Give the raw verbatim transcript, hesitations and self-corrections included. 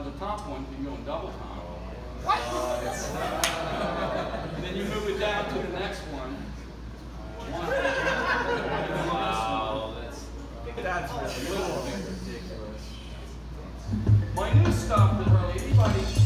Now the top one, you can go in double time. What? And then you move it down to the next one. One. Wow, that's, that's really ridiculous. My new stuff is really anybody.